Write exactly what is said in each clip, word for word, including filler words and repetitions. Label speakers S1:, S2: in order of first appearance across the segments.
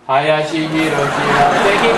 S1: 林博士は敵。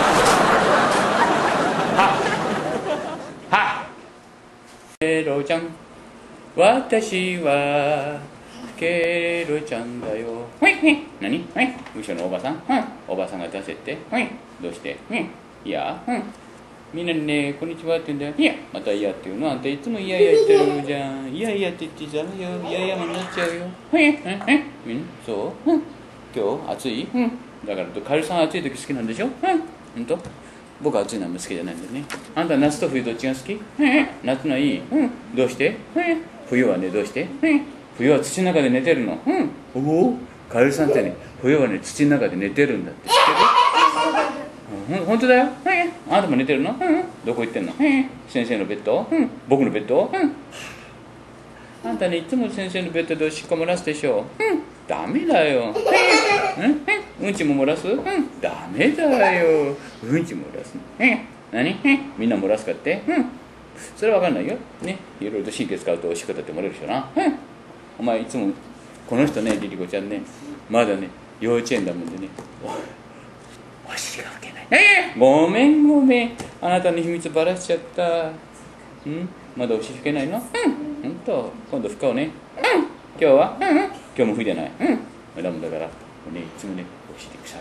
S1: ははケロちゃん、私はケロちゃんだよ。ほいほい、何ほい、後ろのおばさん、うん、おばさんが出せて、ほい、どうして、うん、いや、うん、みんなにね、こんにちはって言うんだよ。いや、またいやって言うの。あんたいつもいやいや言ってるじゃん。いやいやって言ってダメよ。いやいやもになっちゃうよ。ほい、うん、うん、そう、うん、今日暑い、うん、だからカエルさんは暑い時好きなんでしょ。うん、ほんと僕は暑いのは好きじゃないんだよね。あんた夏と冬どっちが好き？夏のいい、うん、どうして？冬はね、どうして？冬は土の中で寝てるの。うん、おお、カエルさんってね、冬はね、土の中で寝てるんだって知ってる？ほんとだよ。あんたも寝てるの？どこ行ってんの？先生のベッド？僕のベッド？あんたね、いつも先生のベッドでおしっこ漏らすでしょ。ダメだよ。うん、うんちも漏らす？うん、ダメだよ。うんち漏らすの。何？みんな漏らすかって？うん、それは分かんないよ。ね、いろいろと神経使うとおしっこだって漏れるでしょな。うん、お前いつもこの人ね、リリコちゃんね、まだね、幼稚園だもんでね、お尻が拭けない。えー、ごめんごめん、あなたの秘密ばらしちゃった。うん、まだお尻拭けないの？うん、ほんと、今度拭こうね。うん、今日は？うん、今日も拭いてない。うん、だもんだから、ね、いつもね、お尻臭い。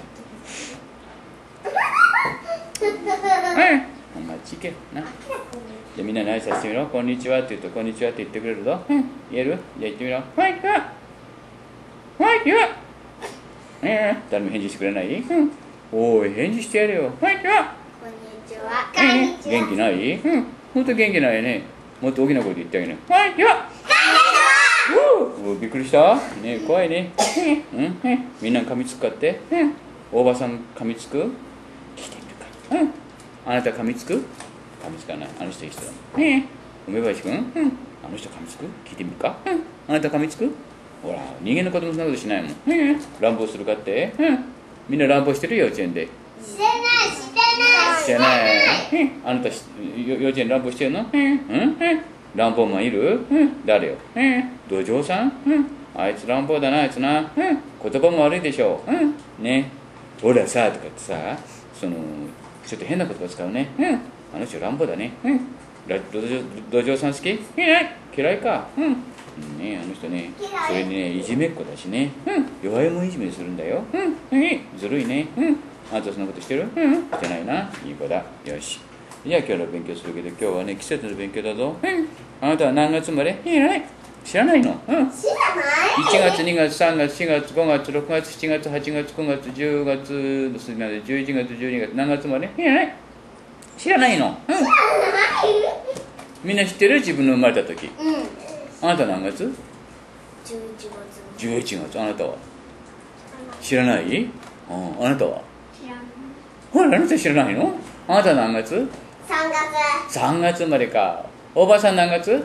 S1: うん、お前ちけな。じゃみんなに挨拶してみろ。こんにちはって言うと、こんにちはって言ってくれるぞ。うん、言える？じゃあ言ってみろ。はい、ははい、では。えー、誰も返事してくれない？うん。おい、返事してやれよ。はい、では。
S2: こんにちは。こんにちは。
S1: 元気ない？うん。ほんと元気ないね。もっと大きな声で言ってあげる。はい、では。おお、びっくりしたね、怖いね。うん、みんな噛みつくかって。うん。大場さん噛みつく？聞いてみるか。うん。あなた噛みつく？噛みつかない。あの人いい人だもん。えー、梅林くん？うん。あの人噛みつく？聞いてみるか。うん。あなた噛みつく？ほら、人間の子供そんなことしないもん。うん。乱暴するかって？うん。みんな乱暴してる？幼稚園で。
S2: してない、してない。
S1: してない。うん。あなた幼稚園乱暴してるの？うん。うん。乱暴マンいる？うん。誰よ？うん。土壌さん？うん。あいつ乱暴だな、あいつな。うん。言葉も悪いでしょう。うん。ね。ほらさ、とかってさ、その、ちょっと変な言葉使うね。うん。あの人乱暴だね。うん。土壌さん好き？嫌い。嫌いか。うん。ね、あの人ね、それにね、いじめっ子だしね、うん、弱いもんいじめするんだよ。うん、ずるいね。うん、あんたそんなことしてる？うん、してないな。いい子だ。よし。じゃあ今日の勉強するけど、今日はね、季節の勉強だぞ。うん。あなたは何月生まれ？いない。知らないの？うん。
S2: 知らない。い
S1: ちがつ、にがつ、さんがつ、しがつ、ごがつ、ろくがつ、しちがつ、はちがつ、くがつ、じゅうがつ、じゅういちがつ、じゅうにがつ、何月生まれ？いない。知らないの？うん。
S2: 知らない。
S1: みんな知ってる？自分の生まれた時。
S2: うん。
S1: あなた何月？
S2: じゅういちがつ。
S1: じゅういちがつ。あなたは知らない？ああ、あなたは
S2: 知らない。
S1: ほら、あなた知らないの？あなた何月？
S2: さんがつ。
S1: さんがつ生まれか。おばさん何月？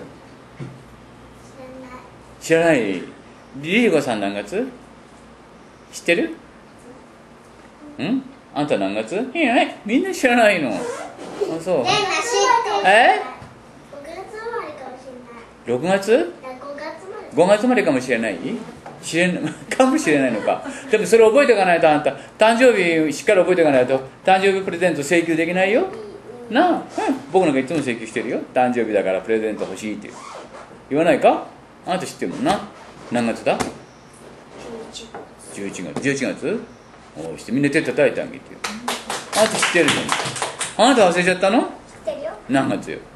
S1: 知らない。リリコさん何月？知ってる？ん？あんた何月？いや、みんな知らないの。あ、そう。
S2: レンガ知ってる。
S1: え？
S2: ごがつ生まれかもしれない。
S1: ろくがつ？
S2: ごがつ生まれ。
S1: ごがつ生まれかもしれない？知れんかもしれないのか。でもそれ覚えておかないと、あんた誕生日しっかり覚えておかないと誕生日プレゼント請求できないよ。なあ、うん、僕なんかいつも請求してるよ。誕生日だからプレゼント欲しいって言わないか？あなた知ってるもんな。何月だ？じゅういちがつ。じゅういちがつ？おうしてみんな手叩いてあげてよ。あなた知ってるじゃん。あなた忘れちゃったの？
S2: 知ってるよ。
S1: 何月よ？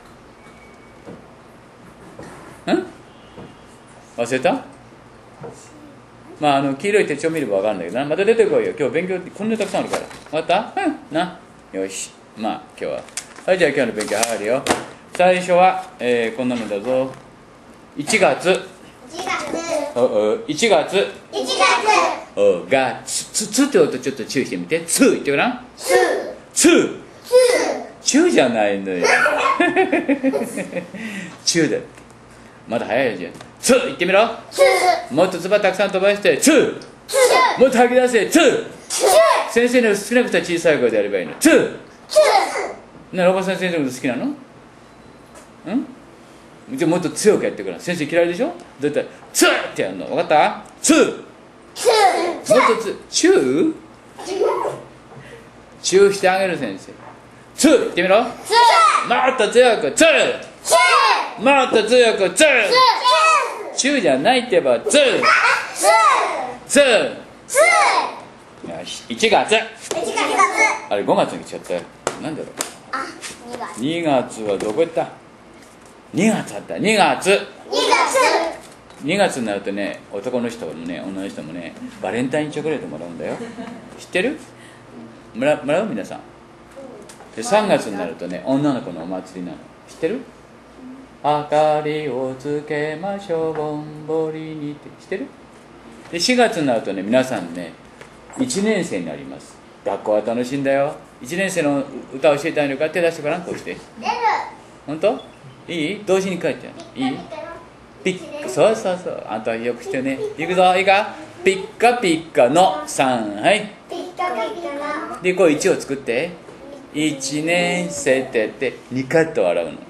S1: ん？忘れた？まあ、あの黄色い手帳見れば分かるんだけどな。また出てこいよ。今日勉強ってこんなにたくさんあるから。分かった？うん。な。よし。まあ今日は。はい、じゃあ今日の勉強入るよ。最初は、えー、こんなのだぞ。いちがつ。
S2: いちがつ。
S1: おおいちがつ。
S2: いちが
S1: おがつ。つつって音ちょっと注意してみて。つ言ってごらん。
S2: つ。
S1: つ。
S2: つ。
S1: ちゅうじゃないのよ。ちゅうだ。まだ早いじゃん。つ言ってみろ。
S2: つ。
S1: もっとつばたくさん飛ばして。つ。
S2: つ。
S1: もっと吐き出せ。つ。
S2: つ。
S1: 先生の好きなことは小さい声でやればいいの。つ。
S2: つ。
S1: ならおばさん先生のこと好きなの？ん？じゃあもっと強くやってくれ。先生嫌いでしょ？だったらつってやるの。分かった？つ。
S2: つ。
S1: もっとつ。ちゅう？ チューしてあげる先生。ツー言ってみろ。
S2: つ
S1: もっと強くツー。
S2: つ
S1: もっと強くツー。
S2: つ
S1: チューじゃないってばツー。
S2: つ
S1: ツー。
S2: つ
S1: よし、いちがつ。
S2: いちがつ
S1: あれごがつに来ちゃったよ。なんだろう。
S2: あ、にがつ
S1: にがつはどこ行った？にがつあった。にがつ。
S2: にがつ
S1: にがつになるとね、男の人もね、女の人もね、バレンタインチョコレートもらうんだよ。知ってる？もらもらう皆さん。でさんがつになるとね、女の子のお祭りなの。知ってる？明かりをつけましょう、ぼんぼりにって知ってる？でしがつになるとね、皆さんね、いちねん生になります。学校は楽しいんだよ。いちねん生の歌を教えてあげるから手出してごらん。こうして。
S2: 出る
S1: 本当？いい？同時に書いてある。いい？ピッカ、そうそうそう。あんたよくしてね。いくぞ、いいか？ピッカピッカのさん、はい。
S2: ピッカピカの
S1: で、こういちを作って。いちねん生ってやってにカット笑うの。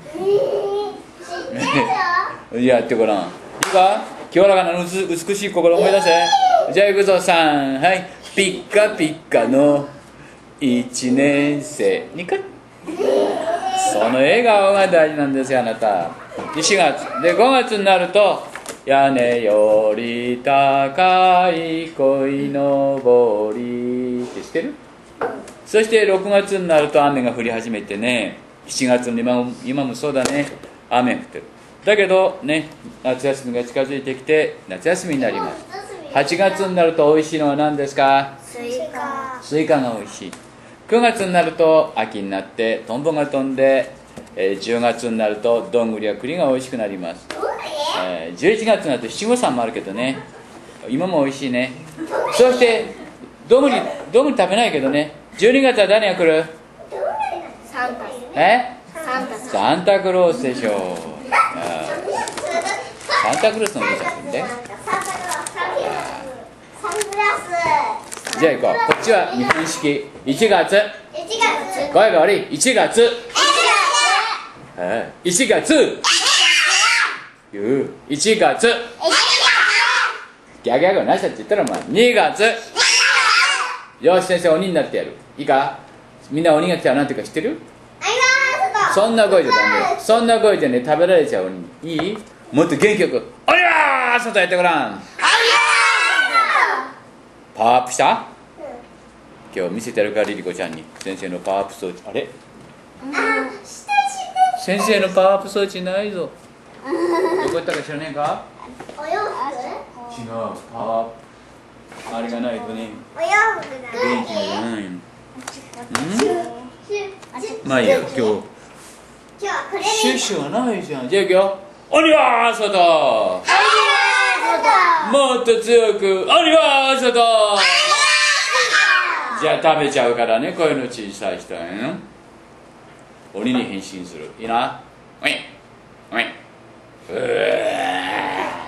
S1: やってごらん。いいか？清らかな美しい心を思い出せ。じゃあいくぞ、さん、はい。ピッカピッカのいちねん生にカット。その笑顔が大事なんですよ、あなた。でしがつでごがつになると屋根より高い鯉のぼりって知ってる？そしてろくがつになると雨が降り始めてね、しちがつの今も今もそうだね、雨降ってる。だけどね、夏休みが近づいてきて夏休みになります。はちがつになると美味しいのは何ですか？
S2: スイカ
S1: スイカが美味しい。くがつになると秋になってトンボが飛んで、えー、じゅうがつになるとどんぐりや栗が美味しくなります。えー、じゅういちがつになると七五三もあるけどね、今も美味しいね。そしてどんぐりどんぐり食べないけどね、じゅうにがつは誰が来る？
S2: サンタ
S1: え
S2: サンタ
S1: サンタクロースでしょう。あサンタクロースのお兄さんで。
S2: サングラス
S1: じゃあ行こう。こっちは日本式。いちがつ。
S2: いちがつ
S1: 声が悪い。いちがつ。いちがつ言う。いちがつギャギャグなしだって言ったらお前にがつ。よし先生鬼になってやる。いいか？みんな鬼が来たら何ていうか知ってる？そんな声じゃダメよ。そんな声じゃね食べられちゃう鬼。いい？もっと元気よくおりゃー外やってごらん。パワーアップした？今日見せてやるからリリコちゃんに先生のパワーアップ装置。あれ？先生のパワーアップ装置ないぞ。どこ行ったか知らねえか？
S2: お洋
S1: 違う。パワーアップあれがないとね
S2: 服お洋服だ
S1: 元気が出ないの。ん？
S2: 今
S1: まあいいよ。今日
S2: 日はこれで
S1: シュッシュがないじゃん。じゃあ行くよ。鬼は外。もっと強く鬼は外。じゃあ食べちゃうからね、声の小さい人はね。鬼に変身する。いいな。おい。おい。うー